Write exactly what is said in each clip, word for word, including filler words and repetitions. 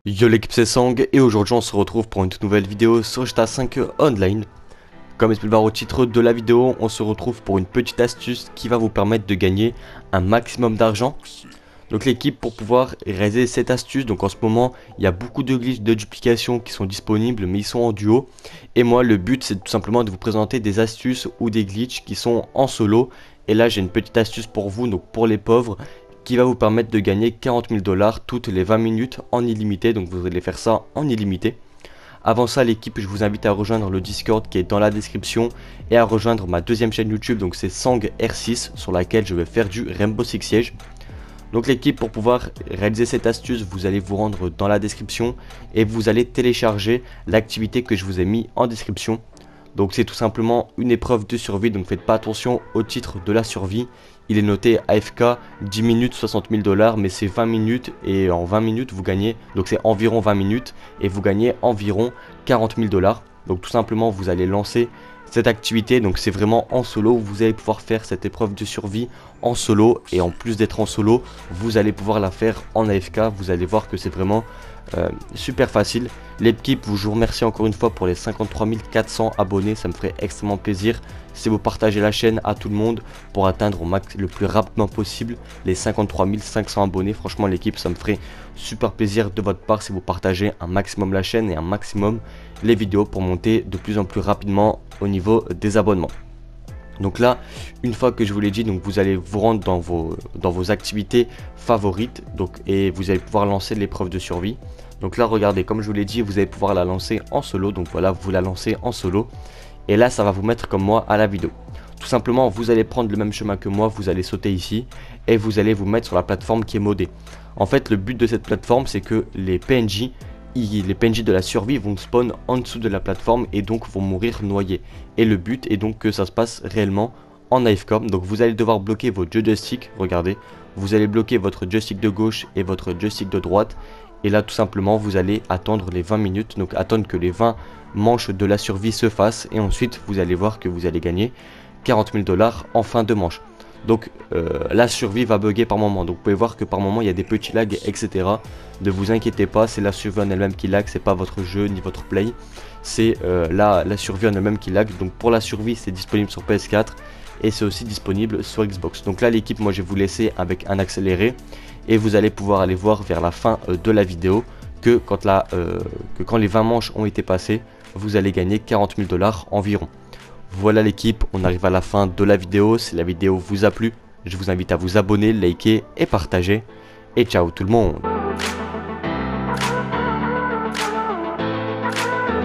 Yo l'équipe c'est Sang et aujourd'hui on se retrouve pour une toute nouvelle vidéo sur G T A cinq Online. Comme expliqué au titre de la vidéo, on se retrouve pour une petite astuce qui va vous permettre de gagner un maximum d'argent. Donc l'équipe, pour pouvoir réaliser cette astuce, donc en ce moment il y a beaucoup de glitches de duplication qui sont disponibles mais ils sont en duo. Et moi le but c'est tout simplement de vous présenter des astuces ou des glitches qui sont en solo. Et là j'ai une petite astuce pour vous, donc pour les pauvres, qui va vous permettre de gagner quarante mille dollars toutes les vingt minutes en illimité. Donc vous allez faire ça en illimité. Avant ça l'équipe, je vous invite à rejoindre le Discord qui est dans la description et à rejoindre ma deuxième chaîne YouTube, donc c'est Sang R six, sur laquelle je vais faire du Rainbow Six Siege. Donc l'équipe, pour pouvoir réaliser cette astuce, vous allez vous rendre dans la description et vous allez télécharger l'activité que je vous ai mis en description. Donc c'est tout simplement une épreuve de survie, donc faites pas attention au titre de la survie. Il est noté A F K dix minutes soixante mille dollars, mais c'est vingt minutes et en vingt minutes vous gagnez, donc c'est environ vingt minutes et vous gagnez environ quarante mille dollars. Donc tout simplement vous allez lancer cette activité, donc c'est vraiment en solo, vous allez pouvoir faire cette épreuve de survie en solo et en plus d'être en solo, vous allez pouvoir la faire en A F K. Vous allez voir que c'est vraiment euh, super facile. L'équipe, je vous remercie encore une fois pour les cinquante-trois mille quatre cents abonnés, ça me ferait extrêmement plaisir si vous partagez la chaîne à tout le monde pour atteindre au max le plus rapidement possible les cinquante-trois mille cinq cents abonnés. Franchement l'équipe, ça me ferait super plaisir de votre part si vous partagez un maximum la chaîne et un maximum les vidéos pour monter de plus en plus rapidement au niveau des abonnements. Donc là, une fois que je vous l'ai dit, donc vous allez vous rendre dans vos, dans vos activités favorites, donc, et vous allez pouvoir lancer l'épreuve de survie. Donc là, regardez, comme je vous l'ai dit, vous allez pouvoir la lancer en solo. Donc voilà, vous la lancez en solo. Et là, ça va vous mettre comme moi à la vidéo. Tout simplement, vous allez prendre le même chemin que moi, vous allez sauter ici et vous allez vous mettre sur la plateforme qui est modée. En fait, le but de cette plateforme, c'est que les P N J, les P N J de la survie vont spawn en dessous de la plateforme et donc vont mourir noyés. Et le but est donc que ça se passe réellement en A F K. Donc vous allez devoir bloquer vos deux joysticks, regardez. Vous allez bloquer votre joystick de gauche et votre joystick de droite. Et là tout simplement vous allez attendre les vingt minutes, donc attendre que les vingt manches de la survie se fassent. Et ensuite vous allez voir que vous allez gagner quarante mille dollars en fin de manche. Donc euh, la survie va bugger par moment, donc vous pouvez voir que par moment il y a des petits lags, etc. Ne vous inquiétez pas, c'est la survie en elle-même qui lag, c'est pas votre jeu ni votre play, c'est euh, la, la survie en elle-même qui lag. Donc pour la survie c'est disponible sur P S quatre et c'est aussi disponible sur Xbox. Donc là l'équipe, moi je vais vous laisser avec un accéléré et vous allez pouvoir aller voir vers la fin euh, de la vidéo que quand, la, euh, que quand les vingt manches ont été passées, vous allez gagner quarante mille dollars environ. Voilà l'équipe, on arrive à la fin de la vidéo. Si la vidéo vous a plu, je vous invite à vous abonner, liker et partager. Et ciao tout le monde.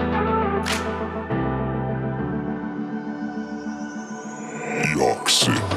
Yoxi.